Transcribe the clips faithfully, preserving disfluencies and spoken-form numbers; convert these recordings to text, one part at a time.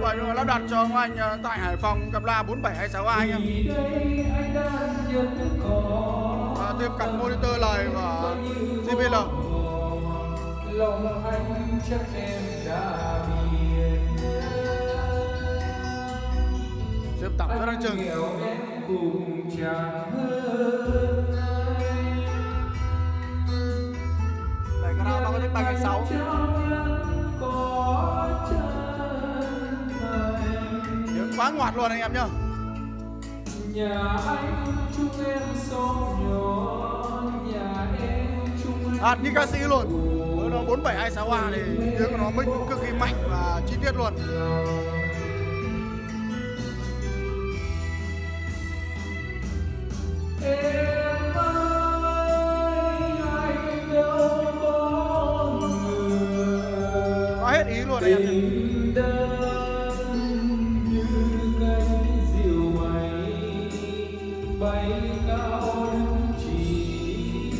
rồi nhưng mà lắp đặt cho ông anh tại Hải Phòng cặp loa bốn bảy hai sáu hai anh em. À, thêm cặp monitor lời và giê bê lờ. Lòng anh chắc em đã biết. Xếp tặng rất là chừng. Cùng chàng hơn anh. Đây cái nào nó có thích ba cái sáu. Tiếng quá ngoạt luôn anh em nhá. Nhà anh chúc em sống nhỏ, nhà em chúc em À, như ca sĩ luôn. Nó bốn bảy hai sáu A thì tiếng của nó mic cực kỳ mạnh và chi tiết luôn. Em ơi, anh đâu có người. Có hết ý luôn anh em. Tình đơn như cánh diều bay, bay cao đứng chỉ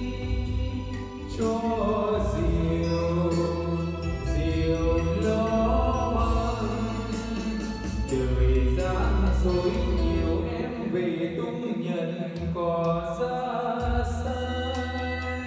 cho diều, diều lo băng. Đời gian dối nhiều em về tung nhận cỏ ra xanh,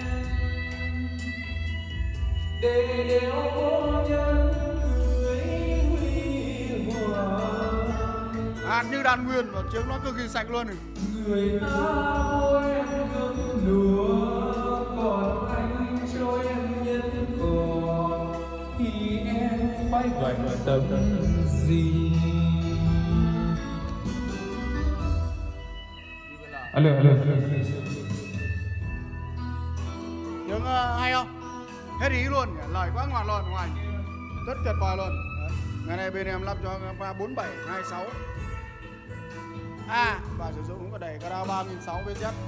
để đeo vô nhân cưới huy hoàng. Hát như đàn nguyên và tiếng nó cực kỳ sạch luôn này. Người ta môi em gấm lúa, còn anh cho em nhân còn thì em phải bận tâm gì. Alo, alo, alo. Tiếng uh, hay không? Hết ý luôn, lời quá ngoạn luôn ngoài. Rất tuyệt vời luôn. Đấy. Ngày nay bên em lắp cho ba bốn bảy hai sáu A và sử dụng cũng có đẩy Cara ba nghìn sáu trăm vê zét.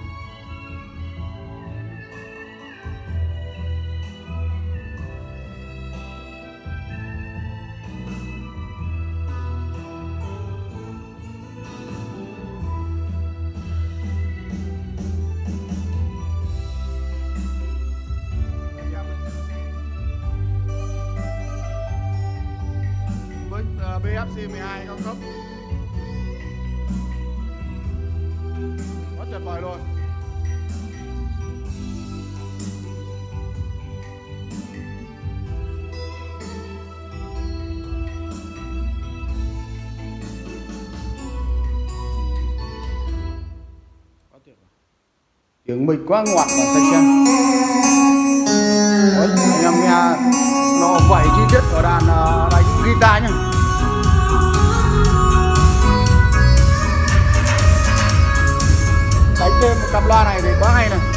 bê ép xê mười hai cao cấp rất tuyệt vời luôn. Tiếng mic quá ngoạn và sạch sẽ. Đấy, anh em nghe nó vậy chi tiết ở đàn uh, đánh guitar nhá. Đánh thêm một cặp loa này thì quá hay này.